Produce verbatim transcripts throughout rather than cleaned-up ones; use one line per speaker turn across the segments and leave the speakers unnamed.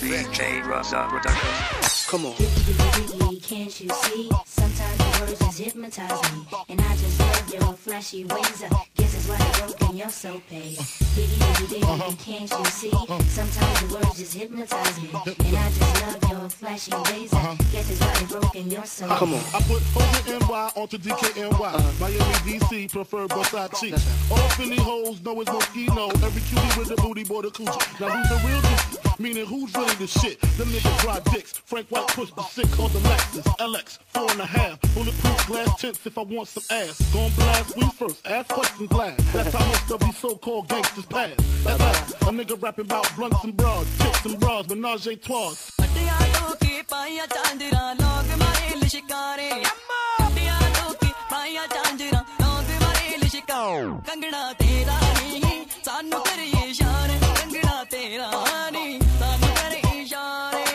D J Rasa Productions.
Come on.
Can't you see? Sometimes the words just hypnotize me, and I just love your flashy ways. I guess it's why I broke and you're so paid. Biggie, biggie, biggie, can't you see? Sometimes the words just hypnotize me, and I just love your flashy ways. I guess it's why I broke and you're so paid.
Come on.
I put Hogan N Y onto D K N Y. Uh-huh. Miami, D C, prefer Versace. All Philly hoes know it's Moschino. Every cutie with the booty, boy, the coochie. Now who's the real dude? Meaning who's really the shit? Them niggas dry dicks. Frank White push the sick on the Lexus. L X, four and a half. Bulletproof glass tints if I want some ass. Gon' blast we first, ass questions last. That's how most of these so-called gangsters pass. At last, a nigga rapping about blunts and bras, tits and bras, menage a trois.
Kangana तेरा नहीं सानू करे इशारे कंगना तेरा नहीं सानू करे इशारे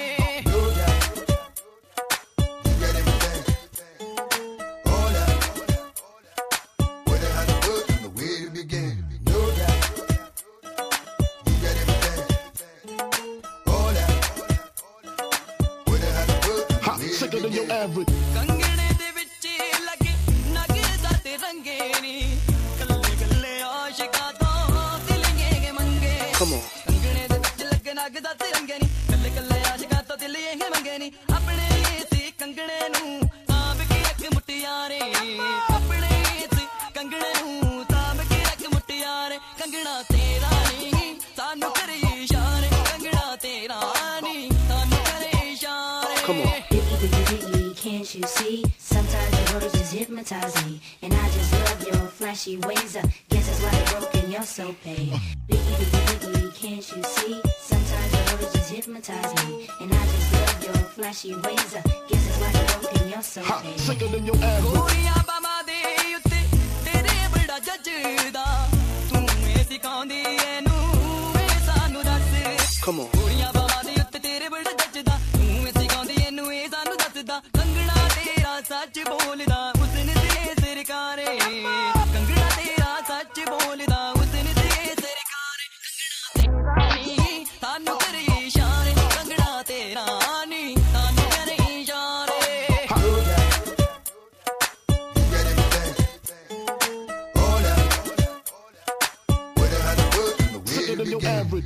Sicker than your average.
कंगने दे विच लगे नगे जाते रंगे नी कल्ले कल्ले आशिका तो दिलेंगे के मंगे कंगने दे विच लगे नगे जाते रंगे नी कल्ले कल्ले आशिका तो दिलेंगे मंगे नी अपने इसी कंगने नू सांभ के रख मुटियारे अपने इसी कंगने नू सांभ के रख मुटियारे कंगना तेरा नहीं सानू करे इशारे कंगना तेरा नहीं सानू करे इशारे
Can't you see? Sometimes the words just hypnotize me, and I just love your flashy ways. I guess that's why they're broken, you're so paid. Biggie, biggie, biggie, can't you see? Sometimes the words just hypnotize me, and I just love your flashy ways. I guess that's why they're broken, you're so paid.
Sicker than your average.
गोरियां बामा दे उत्ते तेरे बड़ा जजदा तू ए सिखांदी Inu ए सानू दस
Come on.
गोरियां बामा दे उत्ते तेरे बड़ा जजदा तू ए सिखांदी एनू ए सानू दसदा कंगना तेरा सच बोलदा उसने ते सरकारे कंगना तेरा सच बोलदा उसने ते सरकारे कंगना तेरा नहीं सानू करे इशारे कंगना तेरा नहीं सानू करे इशारे
Sicker than your average.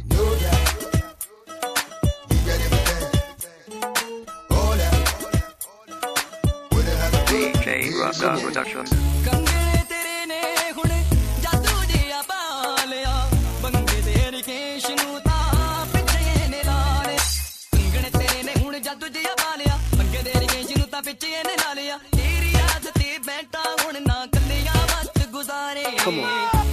D J Rasa Productions.
कंगने तेरे ने हुण जादू जिया पालिया बंगे तेरे केश नू ता पिछे ने लाले कंगने तेरे ने हुण जादू जिया पालिया बंगे तेरे केश नू ता पिछे ने लालिया तेरी याद ते बैठा हुण ना कलिया वक्त गुजारे